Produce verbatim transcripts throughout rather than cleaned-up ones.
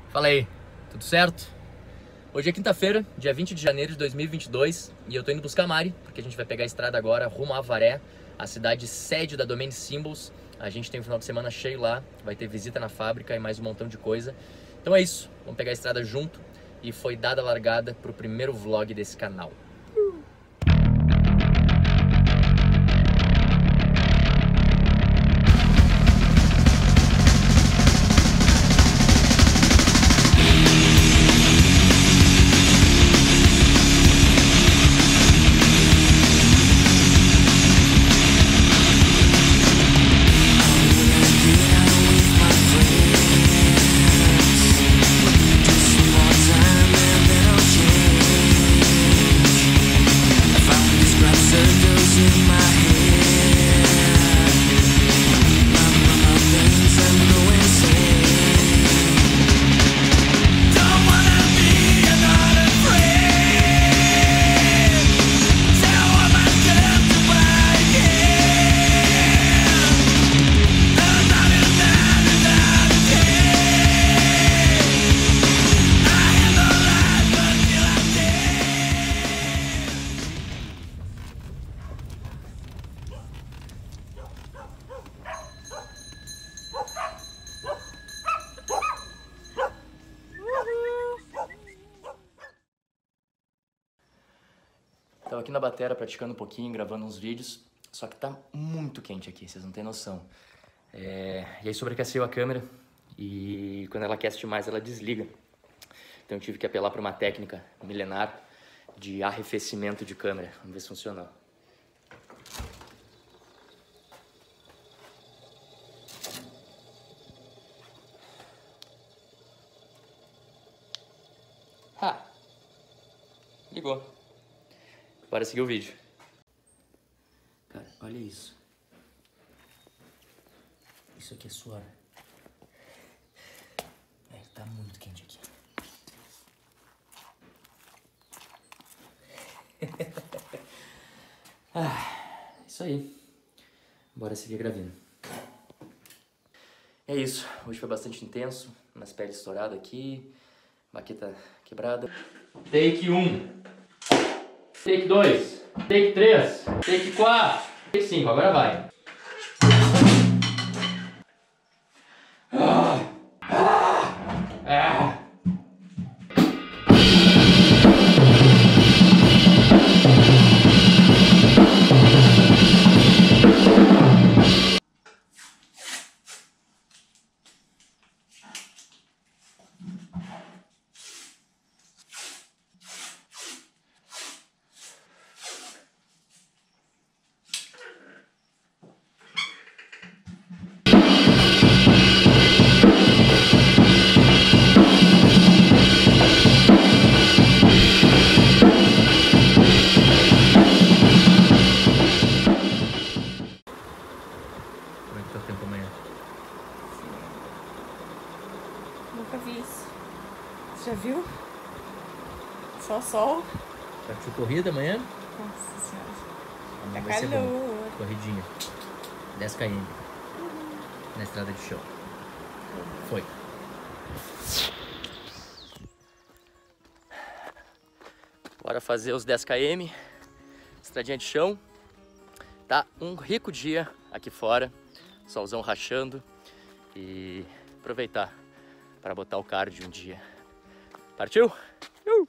Fala aí, tudo certo? Hoje é quinta-feira, dia vinte de janeiro de dois mil e vinte e dois, e eu tô indo buscar a Mari, porque a gente vai pegar a estrada agora rumo a Avaré, a cidade sede da Domain Symbols. A gente tem um final de semana cheio lá, vai ter visita na fábrica e mais um montão de coisa. Então é isso, vamos pegar a estrada junto, e foi dada a largada pro primeiro vlog desse canal. Tava aqui na batera praticando um pouquinho, gravando uns vídeos, só que tá muito quente aqui, vocês não tem noção. É... E aí sobreaqueceu a câmera e quando ela aquece demais ela desliga. Então eu tive que apelar para uma técnica milenar de arrefecimento de câmera. Vamos ver se funcionou. Ha! Ligou. Bora seguir o vídeo. Cara, olha isso. Isso aqui é suor. É, tá muito quente aqui. Ah, isso aí. Bora seguir gravando. É isso. Hoje foi bastante intenso. Umas peles estouradas aqui. Baqueta quebrada. Take um. Take dois, take três, take quatro, take cinco, agora vai. Ah, ah, ah. Tempo amanhã. Nunca vi isso. Você já viu? Só sol. Partiu corrida amanhã? Nossa senhora. Amanhã Tá vai ser bom. calor. Corridinha. dez quilômetros. Uhum. Na estrada de chão. Uhum. Foi. Bora fazer os dez quilômetros. Estradinha de chão. Tá um rico dia aqui fora. Solzão rachando e aproveitar para botar o cardio um dia. Partiu? Uh!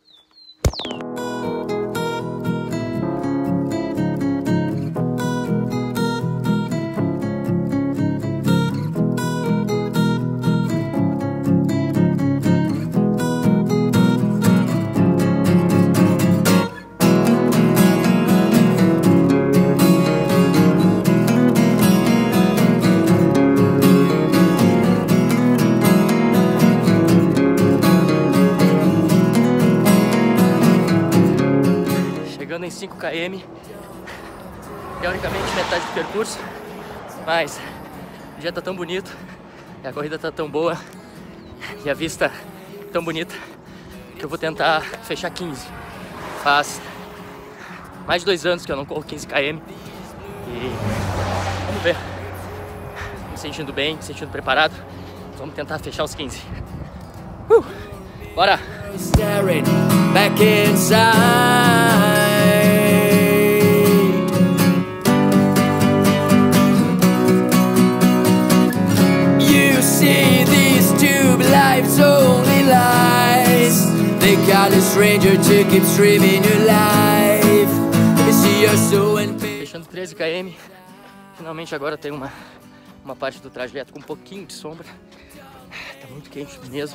Chegando em cinco quilômetros, teoricamente metade do percurso, mas o dia tá tão bonito, e a corrida tá tão boa, e a vista tão bonita, que eu vou tentar fechar quinze. Faz mais de dois anos que eu não corro quinze quilômetros, e vamos ver, me sentindo bem, me sentindo preparado, vamos tentar fechar os quinze. Uh, bora! Staring back inside. You see these tube lives only lies. They got a stranger to keep streaming your life. You see you're so impatient. Fechando treze quilômetros. Finalmente agora tem uma, uma parte do trajeto com um pouquinho de sombra. Tá muito quente mesmo.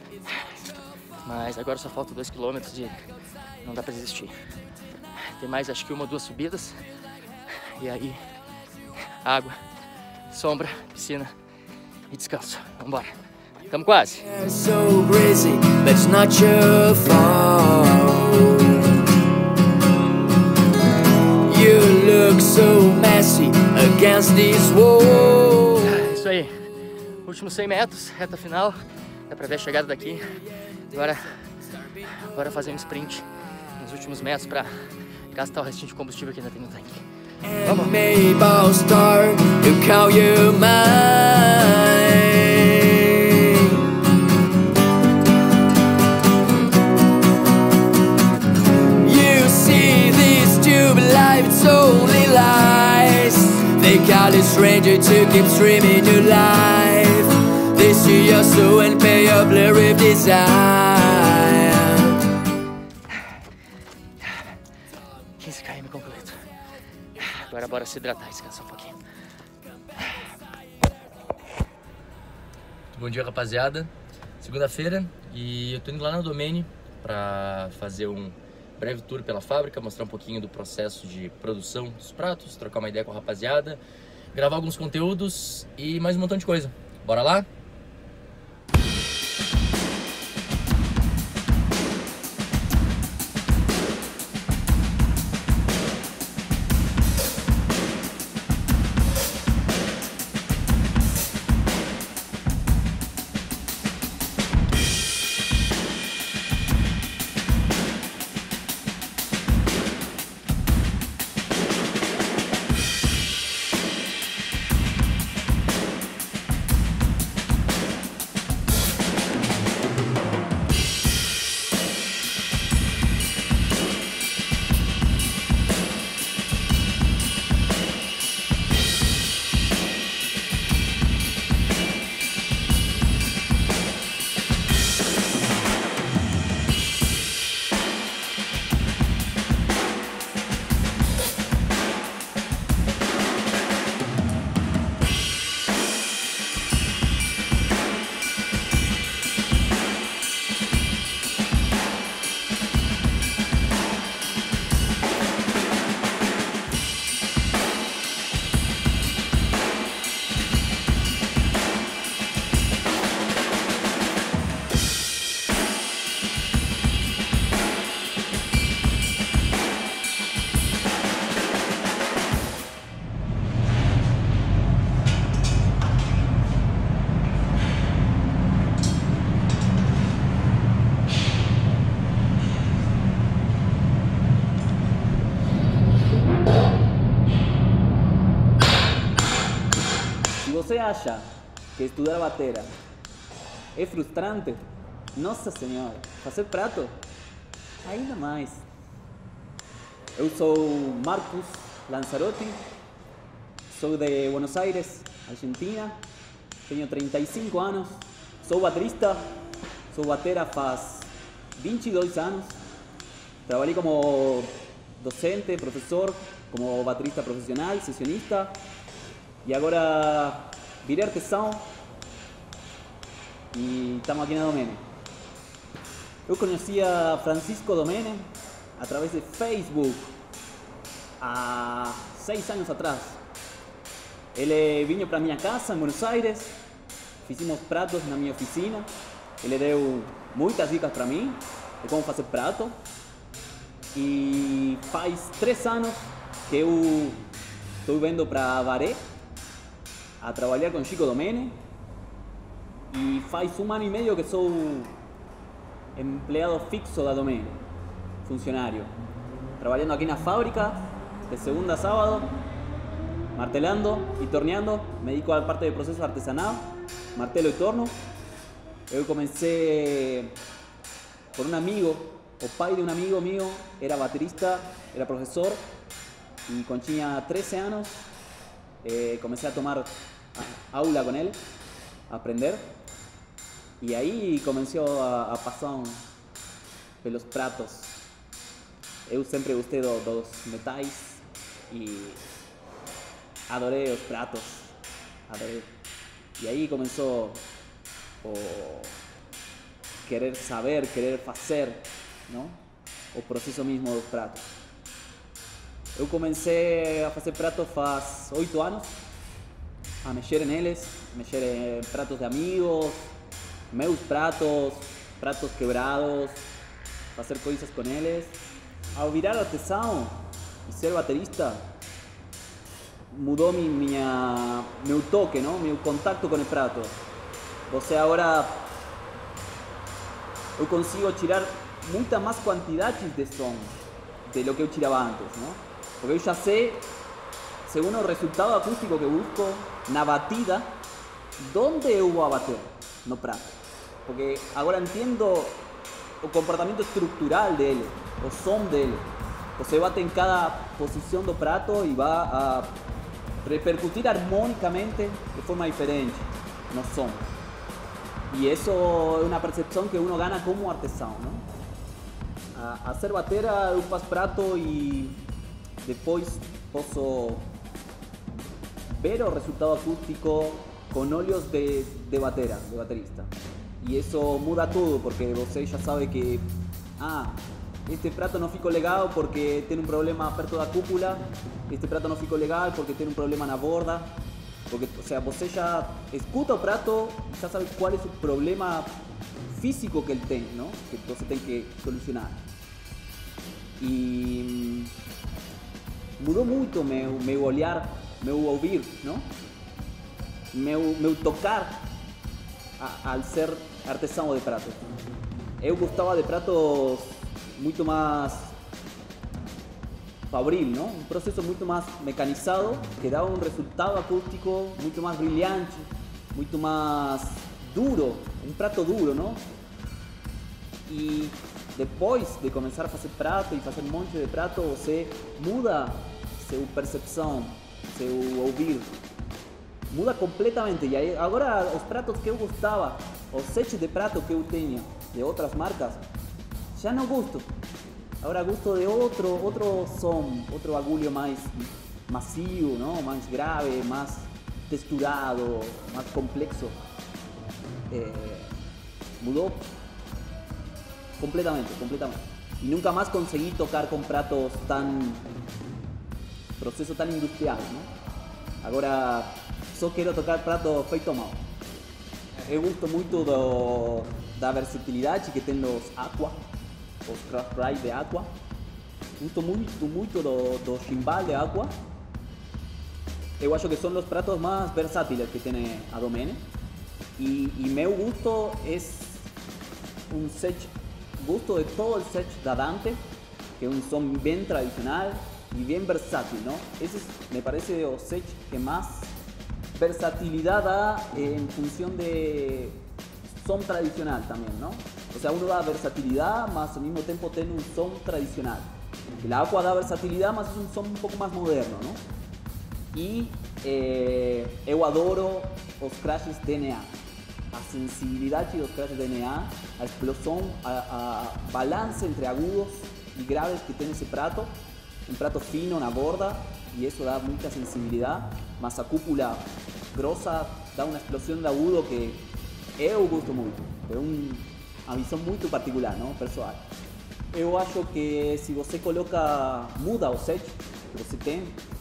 Mas agora só falta dois quilômetros e não dá pra desistir. Tem mais acho que uma ou duas subidas. E aí, água, sombra, piscina e descanso. Vambora. Tamo quase. So crazy, but it's not your fault. You look so messy against this wall. Isso aí. Últimos cem metros, reta final. Dá pra ver a chegada daqui. Agora, agora fazer um sprint nos últimos metros pra gastar o restinho de combustível que ainda tem no tanque. Vamos! Maybe I'll start to call you mine. You see these tube lives only lies. They call a stranger to keep streaming your life. They see your soul and pay your blurry desire. quinze quilômetros concluído. Agora bora se hidratar e descansar um pouquinho. Bom dia, rapaziada. Segunda-feira e eu tô indo lá na Domene pra fazer um breve tour pela fábrica, mostrar um pouquinho do processo de produção dos pratos, trocar uma ideia com a rapaziada, gravar alguns conteúdos e mais um montão de coisa. Bora lá? Você acha que estudar batera é frustrante? Nossa Senhora, fazer prato? Ainda mais. Eu sou Marcos Lanzarotti, sou de Buenos Aires, Argentina, tenho trinta e cinco anos, sou baterista, sou batera faz vinte e dois anos, trabalhei como docente, professor, como baterista profissional, sesionista, e agora virei artesão e estamos aqui na Domene. Eu conhecia Francisco Domene através de Facebook há seis anos atrás. Ele vinha para minha casa em Buenos Aires, fizemos pratos na minha oficina, ele deu muitas dicas para mim de como fazer prato e faz três anos que eu estou vindo para Varé a trabalhar com Chico Domene e faz um ano e meio que sou empleado fixo da Domene, funcionário, trabalhando aqui na fábrica de segunda a sábado, martelando e torneando. Me dedico a la parte de proceso artesanal, martelo y torno, Eu comecei por un amigo, o pai de un amigo mío, era baterista, era profesor, y cuando tenía trece años eh, comencé a tomar a, aula con él, a aprender, y ahí comenzó a, a pasar un, pelos pratos. Eu sempre gostei do, dos metais e adorei os pratos, adorei. E aí começou o querer saber, querer fazer, não? O processo mesmo dos pratos. Eu comecei a fazer pratos faz oito anos, a mexer neles, mexer em pratos de amigos, meus pratos, pratos quebrados, fazer coisas com eles. Ao virar artesão e ser baterista, mudou mi, minha, meu toque, não? Meu contato com o prato. Você agora, eu consigo tirar muita mais quantidade de som de lo que eu tirava antes, não? Porque eu já sei, segundo o resultado acústico que busco, na batida, onde eu vou bater no prato. Porque agora entendo o comportamento estrutural dele, o som dele. Você bate em cada posição do prato e vai a repercutir harmonicamente de forma diferente no som. E isso é uma percepção que uno gana como artesão, não? A, a ser batera, eu faço prato e depois posso ver o resultado acústico com olhos de, de batera, de baterista. E isso muda tudo, porque você já sabe que ah, este prato não ficou legal porque tem um problema perto da cúpula, este prato não ficou legal porque tem um problema na borda, porque, ou seja, você já escuta o prato, já sabe qual é o problema físico que ele tem, não? Que você tem que solucionar. E mudou muito meu, meu olhar, meu ouvir, não? Meu, meu tocar a, al ser artesão de pratos. Eu gostava de pratos muito mais fabril, não? Um processo muito mais mecanizado que dava um resultado acústico muito mais brilhante, muito mais duro, um prato duro, não? E depois de começar a fazer prato e fazer um monte de prato, você muda sua percepção, seu ouvir, muda completamente. E aí, agora os pratos que eu gostava, os sets de prato que eu tenho de outras marcas, já não gosto. Agora gosto de outro, outro som, outro bagulho mais macio, não? Mais grave, mais texturado, mais complexo. É, mudou completamente, completamente. E nunca mais consegui tocar com pratos tão... processo tão industrial, não? Agora só quero tocar prato feito à mão. Eu gosto muito do, da versatilidade que tem os Aqua, os Craft Ride de Aqua. Gosto muito, muito do, do chimbal de Aqua. Eu acho que são os pratos mais versátiles que tem a Domene. E, e meu gosto é um set, gosto de todo o set da Dante, que é um som bem tradicional e bem versátil, não? Esse me parece o set que mais versatilidad da en función de som tradicional también, ¿no? O sea, uno da versatilidad, más al mismo tiempo tiene un som tradicional. El Aqua da versatilidad, más es un som un poco más moderno, ¿no? Y eh, eu adoro os crashes D N A. A sensibilidade dos crashes D N A, a explosão, a, a balance entre agudos e graves que tem esse prato. Um prato fino na borda, e isso dá muita sensibilidade, mas a cúpula grossa dá uma explosão de agudo que eu gosto muito. É um, uma visão muito particular, não? Pessoal. Eu acho que se você coloca, muda o set que você tem,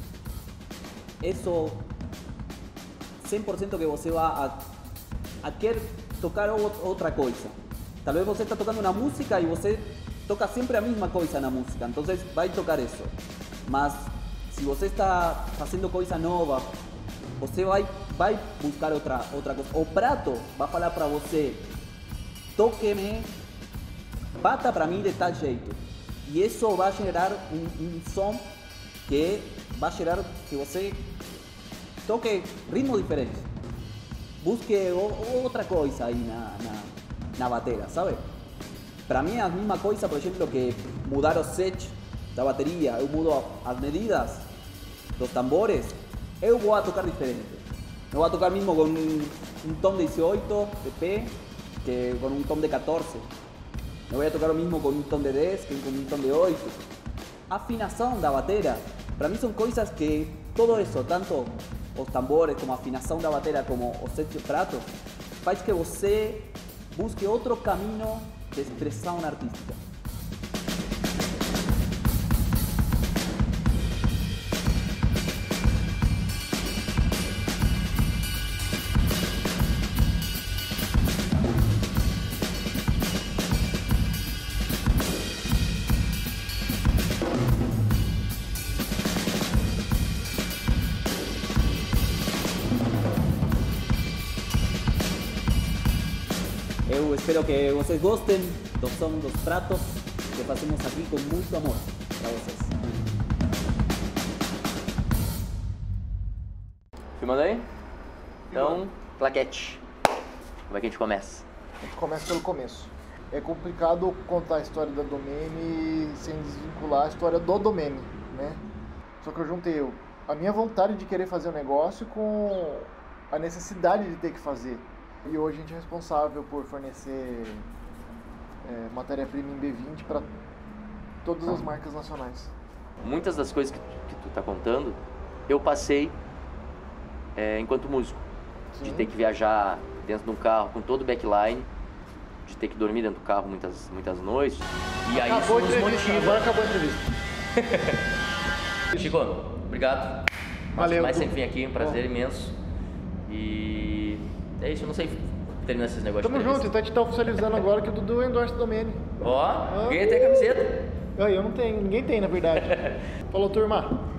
isso cem por ciento que você vai a, a querer tocar outra coisa. Talvez você está tocando uma música e você toca sempre a mesma coisa na música, então vai tocar isso. Mas se você está fazendo coisa nova, você vai, vai buscar outra, outra coisa. O prato vai falar para você, toque-me, bata para mim de tal jeito. E isso vai gerar um, um som que vai gerar que você toque ritmo diferente. Busque o, outra coisa aí na, na na bateria, sabe? Para mim é a mesma coisa, por exemplo, que mudar o set da bateria. Eu mudo as medidas dos tambores, eu vou a tocar diferente. Não vou a tocar mesmo com um, um tom de dezoito de P que com um tom de quatorze. Não vou a tocar o mesmo com um tom de dez que com um tom de oito. A afinação da bateria, para mim são coisas que todo isso, tanto os tambores como a afinação da bateria, como o set de prato, faz que você busque outro caminho de expressão artística. Eu espero que vocês gostem do som dos pratos que fazemos aqui com muito amor para vocês. Filmando aí? Então, plaquete. Como é que a gente começa? A gente começa pelo começo. É complicado contar a história da Domene sem desvincular a história do Domene, né? Só que eu juntei eu, a minha vontade de querer fazer o negócio com a necessidade de ter que fazer. E hoje a gente é responsável por fornecer é, matéria-prima em B vinte para todas as marcas nacionais. Muitas das coisas que, que tu tá contando, eu passei é, enquanto músico. Sim. De ter que viajar dentro de um carro com todo o backline, de ter que dormir dentro do carro muitas, muitas noites. E aí acabou isso nos motiva. Agora acabou a entrevista. Chico, obrigado. Valeu. Mais sempre vim aqui, um prazer Bom. imenso. E é isso, eu não sei terminar esses negócios. Tamo junto, então a gente tá oficializando agora que o Dudu endorse o Domene. Ó, oh, ganhei até a camiseta. Eu não tenho, ninguém tem na verdade. Falou, turma.